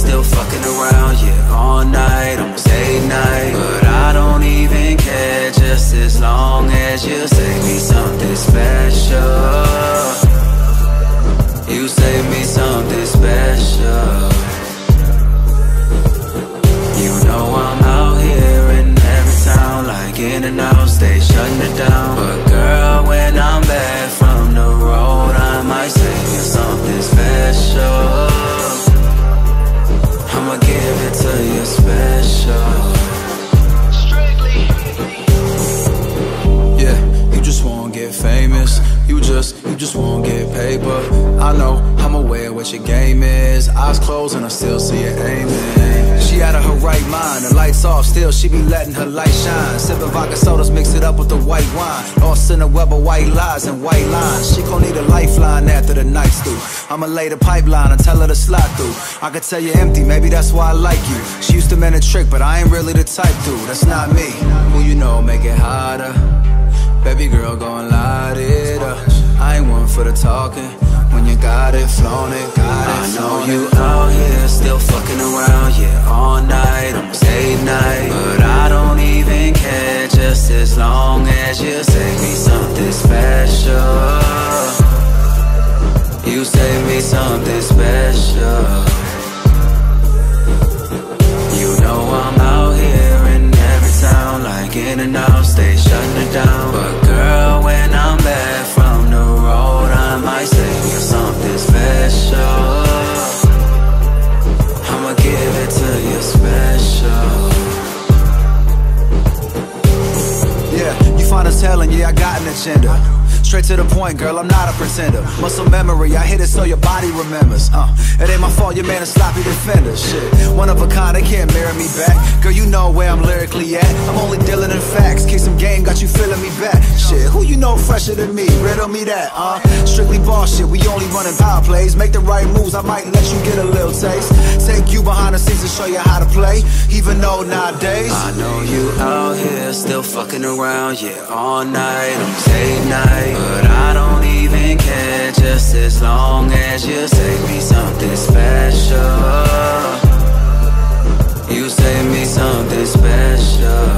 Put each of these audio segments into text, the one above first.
still fucking around, yeah, all night, almost 8 nights. But I don't even care, just as long as you save me something special. You save me something special. You know I'm out here in every town, like in and out, stay shutting it down. But girl, when I'm back from the road, I might save you something special. I'ma give it to you special. Yeah, you just won't get famous. You just won't get paper. I know, I'm aware what your game is. Eyes closed and I still see it aiming. She out of her right mind, the lights off, still she be letting her light shine. Sipping vodka sodas, mix it up with the white wine. Lost in a web of white lies and white lines. She gon' need a lifeline after the night's through. I'ma lay the pipeline and tell her to slide through. I could tell you're empty, maybe that's why I like you. She used to man a trick, but I ain't really the type, dude. That's not me. Who you know make it harder? Baby girl gon' light it up. I ain't one for the talking. When you got it, flown it, got it. I know you out here still fucking around, yeah, all night, almost 8 nights. But I don't even care, just as long as you save me something special. You save me something special. You know I'm out here in every town, like in and out, stay shutting it down. But girl, when I'm back from the road, I might save you something special. I'ma give it to you special. Yeah, you fine as hell and yeah, I got an agenda. Straight to the point, girl, I'm not a pretender. Muscle memory, I hit it so your body remembers. It ain't my fault, your man a sloppy defender. Shit, one of a kind, they can't mirror me back. Girl, you know where I'm lyrically at. I'm only dealing in facts. Case some game got you feeling me back. Shit, who you know fresher than me? Riddle me that, Strictly ball shit, we only running power plays. Make the right moves, I might let you get a little taste. Take you behind the scenes and show you how to play. Even though nowadays I know you out here still fucking around, yeah, all night, almost 8 nights. But I don't even care, just as long as you save me something special. You save me something special.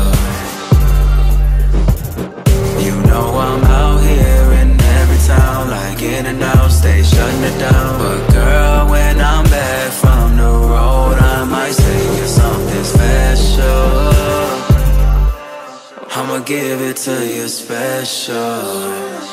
You know I'm out here in every town, like in and out, stay shutting it down. But girl, when I'm back from the road, I might save you something special. I'ma give it to you special.